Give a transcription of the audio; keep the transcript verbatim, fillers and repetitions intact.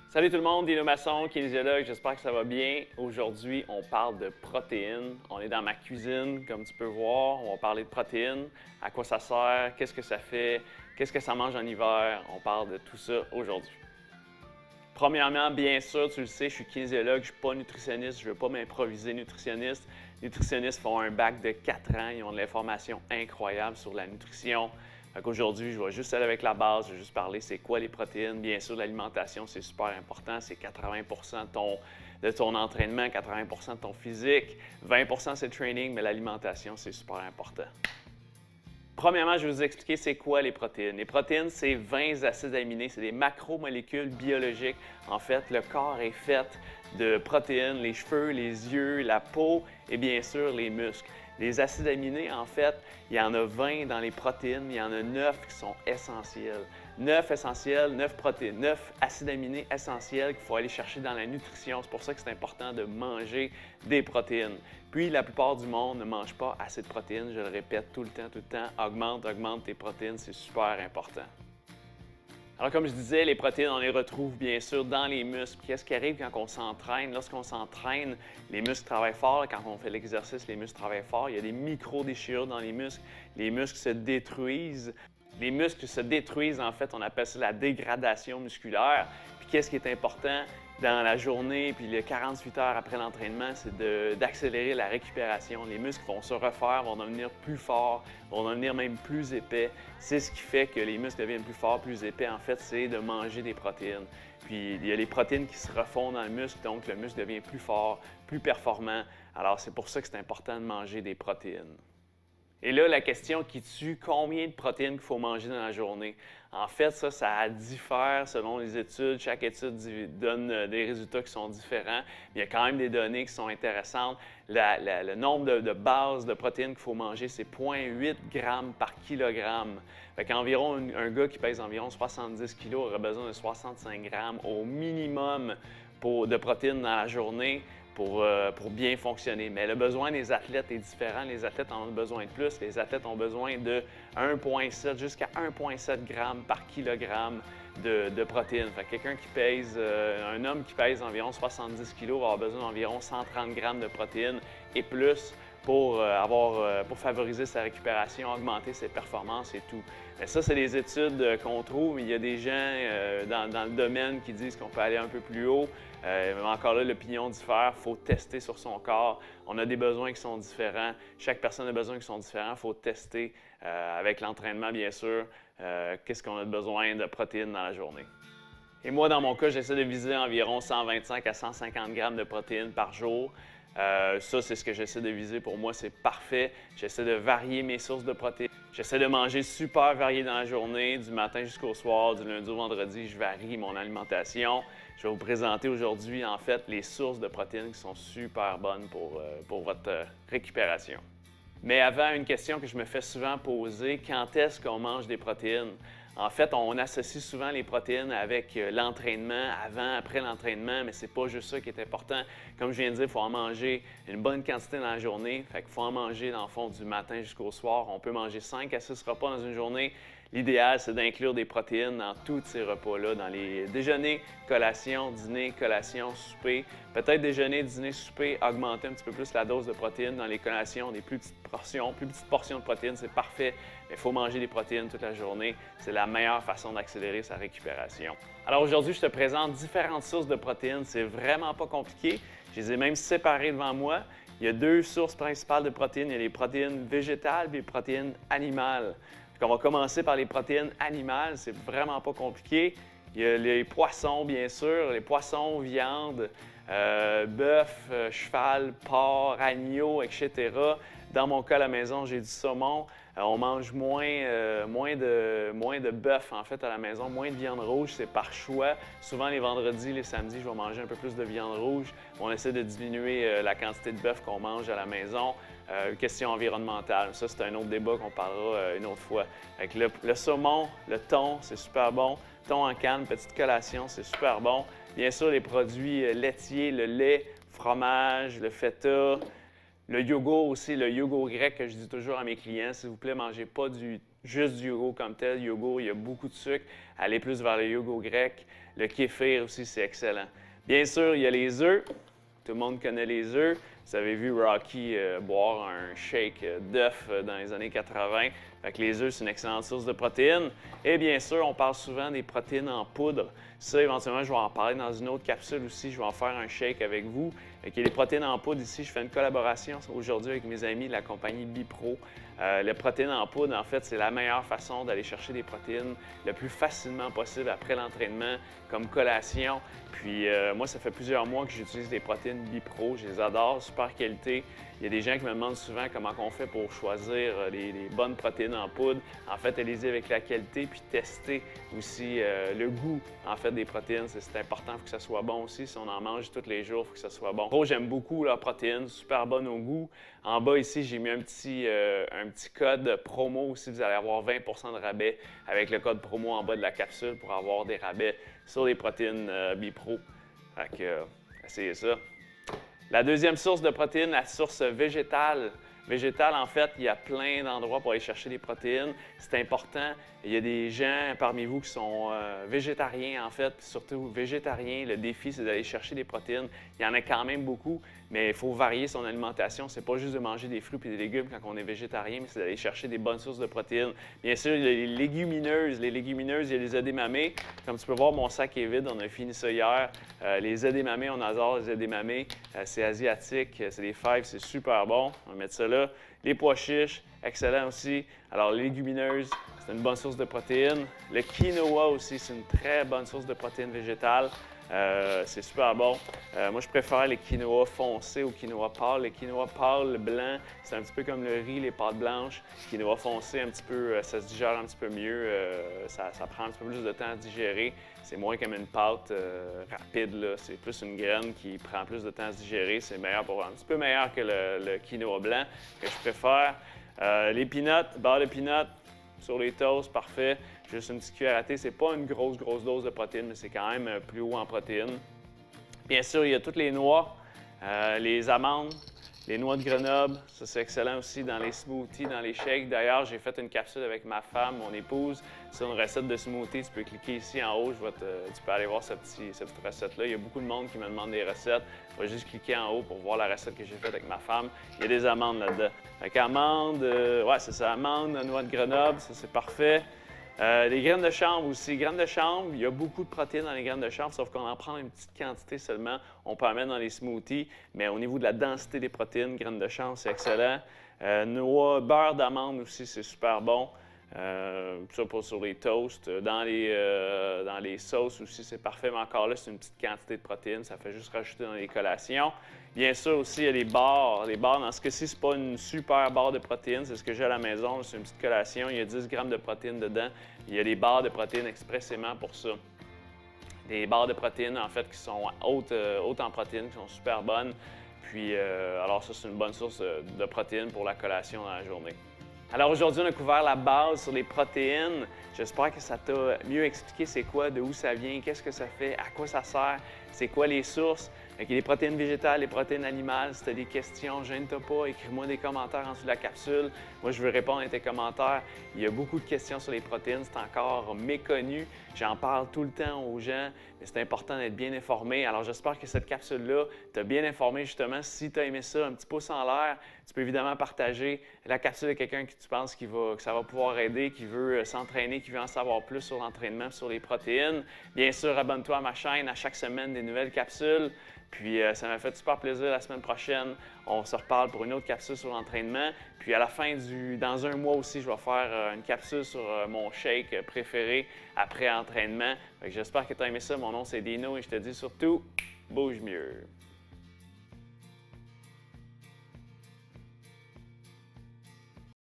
Salut tout le monde, Dino Masson, kinésiologue, j'espère que ça va bien. Aujourd'hui, on parle de protéines. On est dans ma cuisine, comme tu peux voir. On va parler de protéines, à quoi ça sert, qu'est-ce que ça fait, qu'est-ce que ça mange en hiver. On parle de tout ça aujourd'hui. Premièrement, bien sûr, tu le sais, je suis kinésiologue, je ne suis pas nutritionniste, je ne veux pas m'improviser nutritionniste. Les nutritionnistes font un bac de quatre ans, ils ont de l'information incroyable sur la nutrition. Aujourd'hui, je vais juste aller avec la base, je vais juste parler c'est quoi les protéines. Bien sûr, l'alimentation, c'est super important, c'est quatre-vingts pour cent de ton, de ton entraînement, quatre-vingts pour cent de ton physique, vingt pour cent c'est le training, mais l'alimentation, c'est super important. Premièrement, je vais vous expliquer c'est quoi les protéines. Les protéines, c'est vingt acides aminés, c'est des macromolécules biologiques. En fait, le corps est fait de protéines, les cheveux, les yeux, la peau et bien sûr les muscles. Les acides aminés, en fait, il y en a vingt dans les protéines, il y en a neuf qui sont essentiels. neuf essentiels, neuf protéines, neuf acides aminés essentiels qu'il faut aller chercher dans la nutrition. C'est pour ça que c'est important de manger des protéines. Puis, la plupart du monde ne mange pas assez de protéines, je le répète tout le temps, tout le temps. Augmente, augmente tes protéines, c'est super important. Alors, comme je disais, les protéines, on les retrouve bien sûr dans les muscles. Qu'est-ce qui arrive quand on s'entraîne? Lorsqu'on s'entraîne, les muscles travaillent fort. Quand on fait l'exercice, les muscles travaillent fort. Il y a des micro-déchirures dans les muscles. Les muscles se détruisent. Les muscles se détruisent, en fait, on appelle ça la dégradation musculaire. Puis qu'est-ce qui est important dans la journée, puis les quarante-huit heures après l'entraînement, c'est d'accélérer la récupération. Les muscles vont se refaire, vont devenir plus forts, vont devenir même plus épais. C'est ce qui fait que les muscles deviennent plus forts, plus épais, en fait, c'est de manger des protéines. Puis il y a les protéines qui se refont dans le muscle, donc le muscle devient plus fort, plus performant. Alors c'est pour ça que c'est important de manger des protéines. Et là, la question qui tue, combien de protéines qu'il faut manger dans la journée? En fait, ça, ça diffère selon les études. Chaque étude donne des résultats qui sont différents. Il y a quand même des données qui sont intéressantes. La, la, le nombre de, de bases de protéines qu'il faut manger, c'est zéro virgule huit grammes par kilogramme. Fait qu'environ un, un gars qui pèse environ soixante-dix kilos aurait besoin de soixante-cinq grammes au minimum pour, de protéines dans la journée. Pour, euh, pour bien fonctionner. Mais le besoin des athlètes est différent. Les athlètes en ont besoin de plus. Les athlètes ont besoin de un virgule sept jusqu'à un virgule sept grammes par kilogramme de, de protéines. Fait que quelqu'un qui pèse, euh, un homme qui pèse environ soixante-dix kilos va avoir besoin d'environ cent trente grammes de protéines et plus pour, euh, avoir, euh, pour favoriser sa récupération, augmenter ses performances et tout. Mais ça, c'est des études euh, qu'on trouve. Il y a des gens euh, dans, dans le domaine qui disent qu'on peut aller un peu plus haut. Euh, mais encore là, l'opinion diffère. Il faut tester sur son corps. On a des besoins qui sont différents. Chaque personne a des besoins qui sont différents. Il faut tester euh, avec l'entraînement, bien sûr, euh, qu'est-ce qu'on a besoin de protéines dans la journée. Et moi, dans mon cas, j'essaie de viser environ cent vingt-cinq à cent cinquante grammes de protéines par jour. Euh, ça, c'est ce que j'essaie de viser. Pour moi, c'est parfait. J'essaie de varier mes sources de protéines. J'essaie de manger super varié dans la journée, du matin jusqu'au soir, du lundi au vendredi. Je varie mon alimentation. Je vais vous présenter aujourd'hui, en fait, les sources de protéines qui sont super bonnes pour, euh, pour votre euh, récupération. Mais avant, une question que je me fais souvent poser, quand est-ce qu'on mange des protéines? En fait, on associe souvent les protéines avec l'entraînement, avant, après l'entraînement, mais c'est pas juste ça qui est important. Comme je viens de dire, il faut en manger une bonne quantité dans la journée. Fait qu'il faut en manger, dans le fond, du matin jusqu'au soir. On peut manger cinq à six repas dans une journée. L'idéal, c'est d'inclure des protéines dans tous ces repas-là, dans les déjeuners, collations, dîners, collations, souper. Peut-être déjeuner, dîner, souper, augmenter un petit peu plus la dose de protéines dans les collations, des plus petites portions. Plus petites portions de protéines, c'est parfait, mais il faut manger des protéines toute la journée. C'est la meilleure façon d'accélérer sa récupération. Alors aujourd'hui, je te présente différentes sources de protéines. C'est vraiment pas compliqué. Je les ai même séparées devant moi. Il y a deux sources principales de protéines. Il y a les protéines végétales et les protéines animales. On va commencer par les protéines animales, c'est vraiment pas compliqué. Il y a les poissons, bien sûr, les poissons, viande, euh, bœuf, euh, cheval, porc, agneau, et cetera. Dans mon cas, à la maison, j'ai du saumon. Euh, on mange moins, euh, moins de, moins de bœuf, en fait, à la maison, moins de viande rouge, c'est par choix. Souvent, les vendredis, les samedis, je vais manger un peu plus de viande rouge. On essaie de diminuer euh, la quantité de bœuf qu'on mange à la maison. Euh, question environnementale, ça, c'est un autre débat qu'on parlera euh, une autre fois. Avec le, le saumon, le thon, c'est super bon. Thon en canne, petite collation, c'est super bon. Bien sûr, les produits euh, laitiers, le lait, fromage, le feta, le yogourt aussi, le yogourt grec que je dis toujours à mes clients, s'il vous plaît, ne mangez pas du juste du yogourt comme tel. Yogourt, il y a beaucoup de sucre. Allez plus vers le yogourt grec. Le kéfir aussi, c'est excellent. Bien sûr, il y a les œufs. Tout le monde connaît les œufs. Vous avez vu Rocky euh, boire un shake d'œufs dans les années quatre-vingt. Fait que les œufs, c'est une excellente source de protéines. Et bien sûr, on parle souvent des protéines en poudre. Ça, éventuellement, je vais en parler dans une autre capsule aussi. Je vais en faire un shake avec vous. Fait qu'il y a les protéines en poudre ici. Je fais une collaboration aujourd'hui avec mes amis de la compagnie Bipro. Euh, les protéines en poudre, en fait, c'est la meilleure façon d'aller chercher des protéines le plus facilement possible après l'entraînement, comme collation. Puis euh, moi, ça fait plusieurs mois que j'utilise des protéines Bipro. Je les adore, super qualité. Il y a des gens qui me demandent souvent comment on fait pour choisir les, les bonnes protéines en poudre. En fait, allez-y avec la qualité, puis tester aussi euh, le goût en fait des protéines. C'est important, il faut que ça soit bon aussi. Si on en mange tous les jours, il faut que ça soit bon. Bon, j'aime beaucoup leurs protéines, super bonnes au goût. En bas ici, j'ai mis un petit, euh, un petit code promo aussi. Vous allez avoir vingt pour cent de rabais avec le code promo en bas de la capsule pour avoir des rabais sur les protéines euh, Bipro. Fait que, euh, essayez ça. La deuxième source de protéines, la source végétale. Végétale, en fait, il y a plein d'endroits pour aller chercher des protéines. C'est important. Il y a des gens parmi vous qui sont euh, végétariens, en fait, surtout végétariens. Le défi, c'est d'aller chercher des protéines. Il y en a quand même beaucoup, mais il faut varier son alimentation. C'est pas juste de manger des fruits et des légumes quand on est végétarien, mais c'est d'aller chercher des bonnes sources de protéines. Bien sûr, il y a les légumineuses. Les légumineuses, il y a les edamamés. Comme tu peux voir, mon sac est vide. On a fini ça hier. Euh, les edamamés, on adore les edamamés. Euh, c'est asiatique, c'est des fèves, c'est super bon. On va mettre ça là. Les pois chiches, excellent aussi. Alors, les légumineuses, c'est une bonne source de protéines. Le quinoa aussi, c'est une très bonne source de protéines végétales. Euh, c'est super bon. Euh, moi, je préfère les quinoa foncés au quinoa pâle. Les quinoa pâle, blanc, c'est un petit peu comme le riz, les pâtes blanches. Quinoa foncé, un petit peu, euh, ça se digère un petit peu mieux. Euh, ça, ça prend un petit peu plus de temps à digérer. C'est moins comme une pâte euh, rapide, là. C'est plus une graine qui prend plus de temps à se digérer. C'est meilleur pour un petit peu meilleur que le, le quinoa blanc que je préfère. Euh, les peanuts, beurre de peanuts sur les toasts, parfait. Juste une petite cuillère à thé. C'est pas une grosse, grosse dose de protéines, mais c'est quand même plus haut en protéines. Bien sûr, il y a toutes les noix, euh, les amandes, les noix de Grenoble. Ça, c'est excellent aussi dans les smoothies, dans les shakes. D'ailleurs, j'ai fait une capsule avec ma femme, mon épouse, sur une recette de smoothie. Tu peux cliquer ici en haut. Je vais te, tu peux aller voir cette, petit, cette petite recette-là. Il y a beaucoup de monde qui me demande des recettes. Je vais juste cliquer en haut pour voir la recette que j'ai faite avec ma femme. Il y a des amandes là-dedans. Fait qu'amandes, euh, ouais, c'est ça, amandes, noix de Grenoble, ça, c'est parfait. Euh, les graines de chanvre aussi. Graines de chanvre, il y a beaucoup de protéines dans les graines de chanvre, sauf qu'on en prend une petite quantité seulement. On peut en mettre dans les smoothies, mais au niveau de la densité des protéines, graines de chanvre, c'est excellent. Euh, noix, beurre d'amande aussi, c'est super bon. Euh, ça pour sur les toasts. Dans les, euh, dans les sauces aussi, c'est parfait, mais encore là, c'est une petite quantité de protéines. Ça fait juste rajouter dans les collations. Bien sûr aussi, il y a les barres. Les barres, dans ce cas-ci, ce n'est pas une super barre de protéines. C'est ce que j'ai à la maison. C'est une petite collation. Il y a dix grammes de protéines dedans. Il y a des barres de protéines expressément pour ça. Des barres de protéines, en fait, qui sont hautes, euh, hautes en protéines, qui sont super bonnes. Puis, euh, alors ça, c'est une bonne source de, de protéines pour la collation dans la journée. Alors aujourd'hui, on a couvert la base sur les protéines. J'espère que ça t'a mieux expliqué c'est quoi, de où ça vient, qu'est-ce que ça fait, à quoi ça sert, c'est quoi les sources. Donc, il y a les protéines végétales, les protéines animales. Si tu as des questions, gêne-toi pas, écris-moi des commentaires en dessous de la capsule. Moi, je veux répondre à tes commentaires. Il y a beaucoup de questions sur les protéines, c'est encore méconnu. J'en parle tout le temps aux gens, mais c'est important d'être bien informé. Alors, j'espère que cette capsule-là t'a bien informé justement. Si tu as aimé ça, un petit pouce en l'air, tu peux évidemment partager la capsule à quelqu'un que tu penses qui va, que ça va pouvoir aider, qui veut s'entraîner, qui veut en savoir plus sur l'entraînement, sur les protéines. Bien sûr, abonne-toi à ma chaîne à chaque semaine des nouvelles capsules. Puis euh, ça m'a fait super plaisir. La semaine prochaine, on se reparle pour une autre capsule sur l'entraînement. Puis à la fin du... dans un mois aussi, je vais faire euh, une capsule sur euh, mon shake préféré après entraînement. J'espère que tu as aimé ça. Mon nom, c'est Dino et je te dis surtout, bouge mieux.